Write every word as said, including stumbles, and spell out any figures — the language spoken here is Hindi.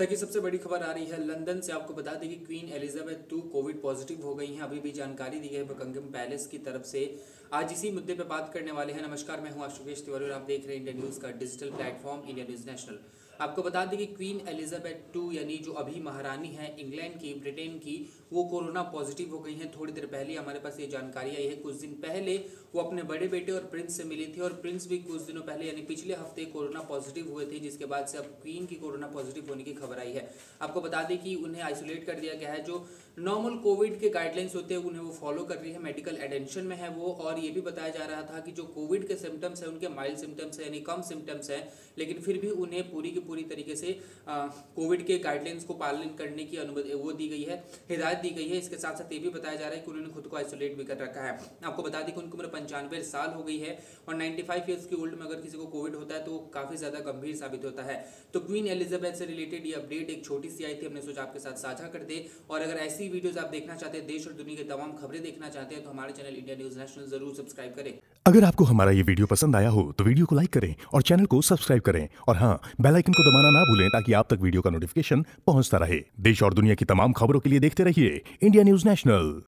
तक की सबसे बड़ी खबर आ रही है लंदन से। आपको बता दें कि queen Elizabeth two Covid positive हो गई हैं। अभी भी जानकारी दी गई है बकिंघम पैलेस की तरफ से। आज इसी मुद्दे पर बात करने वाले हैं। नमस्कार, मैं हूं आशुतोष तिवारी और आप देख रहे हैं इंडिया न्यूज़ का digital platform India news National. आपको बता दें कि क्वीन एलिजाबेथ टू यानी जो अभी महारानी है इंग्लैंड की, ब्रिटेन की, वो कोरोना पॉजिटिव हो गई हैं। थोड़ी देर पहले हमारे पास ये जानकारी आई है। कुछ दिन पहले वो अपने बड़े बेटे और प्रिंस से मिली थी और प्रिंस भी कुछ दिनों पहले यानी पिछले हफ्ते कोरोना पॉजिटिव हुए थे, जिसके बाद से अब क्वीन की कोरोना पॉजिटिव होने की खबर आई है। आपको बता दें कि उन्हें आइसोलेट कर दिया गया है। जो नॉर्मल कोविड के गाइडलाइंस होते हैं उन्हें वो फॉलो कर रही है, मेडिकल अटेंशन में है वो। और ये भी बताया जा रहा था कि जो कोविड के सिम्टम्स हैं उनके माइल्ड सिम्टम्स हैं यानी कम सिम्टम्स हैं, लेकिन फिर भी उन्हें पूरी की पूरी तरीके से कोविड के गाइडलाइंस को पालन करने की अनुमति वो दी गई है, हिदायत दी गई है। इसके साथ साथ ये भी बताया जा रहा है कि उन्होंने खुद को आइसोलेट भी कर रखा है। आपको बता दें कि उनकी उम्र पंचानवे साल हो गई है और पचानवे ईयर्स की ओल्ड में अगर किसी को कोविड होता है तो काफी ज्यादा गंभीर साबित होता है। तो क्वीन एलिजाबेथ से रिलेटेड ये अपडेट एक छोटी सी आई थी, हमने सोचा आपके साथ साझा कर दे। और अगर ऐसी वीडियोस आप देखना चाहते हैं, देश और दुनिया की तमाम खबरें देखना चाहते हैं, तो हमारे चैनल इंडिया न्यूज़ नेशनल जरूर सब्सक्राइब करें। अगर आपको हमारा ये वीडियो पसंद आया हो तो वीडियो को लाइक करें और चैनल को सब्सक्राइब करें और हाँ, बेल आइकन को दबाना ना भूलें ताकि आप तक वीडियो का नोटिफिकेशन पहुंचता रहे। देश और दुनिया की तमाम खबरों के लिए देखते रहिए इंडिया न्यूज़ नेशनल।